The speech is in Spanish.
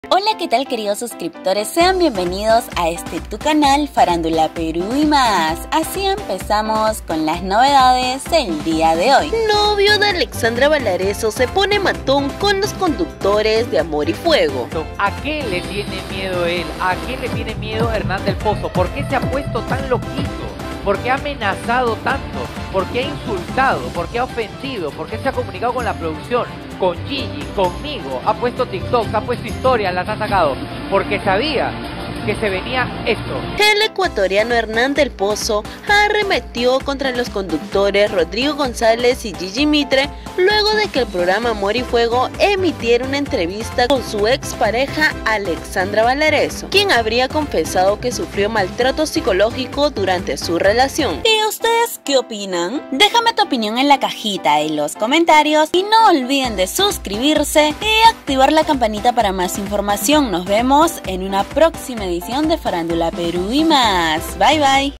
Hola, ¿qué tal, queridos suscriptores? Sean bienvenidos a tu canal Farándula Perú y más. Así empezamos con las novedades del día de hoy. Novio de Alexandra Valarezo se pone matón con los conductores de Amor y Fuego. ¿A qué le tiene miedo él? ¿A qué le tiene miedo Hernán del Pozo? ¿Por qué se ha puesto tan loquito? ¿Por qué ha amenazado tanto? ¿Por qué ha insultado? ¿Por qué ha ofendido? ¿Por qué se ha comunicado con la producción? Con Gigi, conmigo, ha puesto TikTok, ha puesto historias, las ha sacado, porque sabía que se venía esto. El ecuatoriano Hernán del Pozo arremetió contra los conductores Rodrigo González y Gigi Mitre luego de que el programa Amor y Fuego emitiera una entrevista con su expareja Alexandra Valarezo, quien habría confesado que sufrió maltrato psicológico durante su relación. ¿Y ustedes qué opinan? Déjame tu opinión en la cajita de los comentarios y no olviden de suscribirse y activar la campanita para más información. Nos vemos en una próxima edición de Farándula Perú y más. Bye bye.